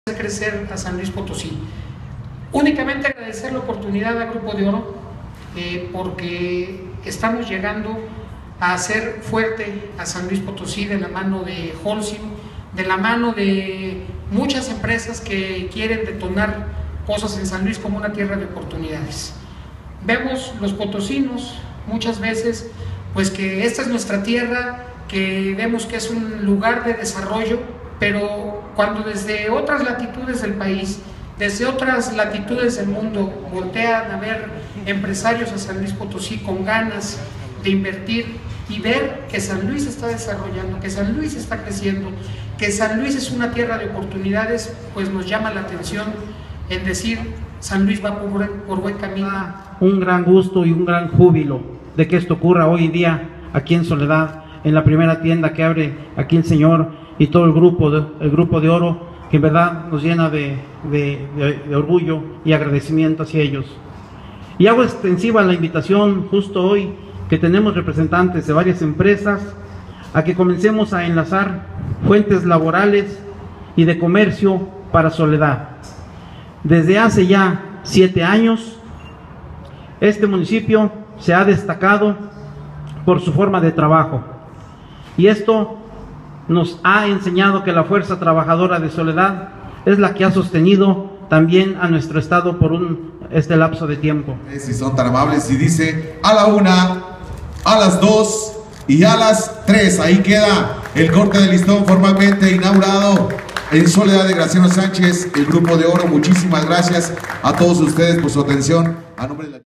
crecer a San Luis Potosí. Únicamente agradecer la oportunidad a Grupo de Oro porque estamos llegando a hacer fuerte a San Luis Potosí de la mano de Holcim, de la mano de muchas empresas que quieren detonar cosas en San Luis como una tierra de oportunidades. Vemos los potosinos muchas veces pues que esta es nuestra tierra, que vemos que es un lugar de desarrollo, pero cuando desde otras latitudes del país, desde otras latitudes del mundo voltean a ver empresarios a San Luis Potosí con ganas de invertir y ver que San Luis está desarrollando, que San Luis está creciendo, que San Luis es una tierra de oportunidades, pues nos llama la atención en decir San Luis va por buen camino. Un gran gusto y un gran júbilo de que esto ocurra hoy en día aquí en Soledad, en la primera tienda que abre aquí el señor y todo el grupo de Oro, que en verdad nos llena de orgullo y agradecimiento hacia ellos. Y hago extensiva la invitación justo hoy que tenemos representantes de varias empresas a que comencemos a enlazar fuentes laborales y de comercio para Soledad. Desde hace ya 7 años, este municipio se ha destacado por su forma de trabajo y esto nos ha enseñado que la fuerza trabajadora de Soledad es la que ha sostenido también a nuestro estado por este lapso de tiempo. Si son tan amables, y dice a la 1, a las 2 y a las 3, ahí queda el corte de listón formalmente inaugurado en Soledad de Graciano Sánchez, el Grupo de Oro. Muchísimas gracias a todos ustedes por su atención. A nombre de la